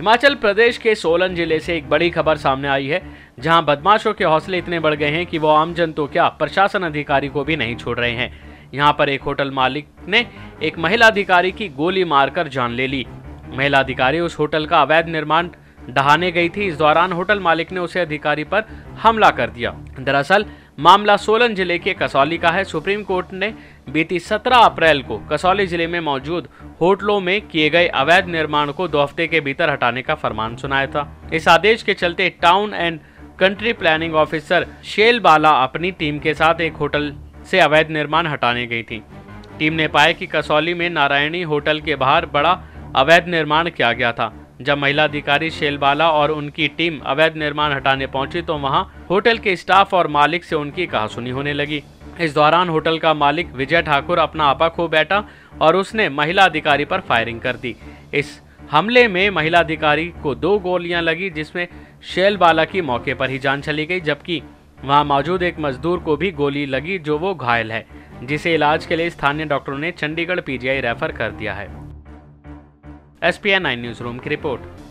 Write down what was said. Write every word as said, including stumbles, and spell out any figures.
हिमाचल प्रदेश के सोलन जिले से एक बड़ी खबर सामने आई है, जहां बदमाशों के हौसले इतने बढ़ गए हैं कि वो आमजन तो क्या प्रशासन अधिकारी को भी नहीं छोड़ रहे हैं। यहां पर एक होटल मालिक ने एक महिला अधिकारी की गोली मारकर जान ले ली। महिला अधिकारी उस होटल का अवैध निर्माण ढहाने गई थी। इस दौरान होटल मालिक ने उसे अधिकारी पर हमला कर दिया। दरअसल मामला सोलन जिले के कसौली का है। सुप्रीम कोर्ट ने बीती सत्रह अप्रैल को कसौली जिले में मौजूद होटलों में किए गए अवैध निर्माण को दो हफ्ते के भीतर हटाने का फरमान सुनाया था। इस आदेश के चलते town and country planning officer Shail Bala अपनी टीम के साथ एक होटल से अवैध निर्माण हटाने गई थी। टीम ने पाया कि कसौली में नारायणी होटल के बाहर बड़ा अवैध निर्माण किया गया था। जब महिला अधिकारी शेलबाला और उनकी टीम अवैध निर्माण हटाने पहुंची तो वहां होटल के स्टाफ और मालिक से उनकी कहासुनी होने लगी। इस दौरान होटल का मालिक विजय ठाकुर अपना आपा खो बैठा और उसने महिला अधिकारी पर फायरिंग कर दी। इस हमले में महिला अधिकारी को दो गोलियां लगी, जिसमें शेलबाला की मौके पर ही जान चली गई, जबकि वहां मौजूद एक मजदूर को भी गोली लगी जो वो घायल है, जिसे इलाज के लिए स्थानीय डॉक्टरों ने चंडीगढ़ पीजीआई रेफर कर दिया है। S P N nine news room की रिपोर्ट।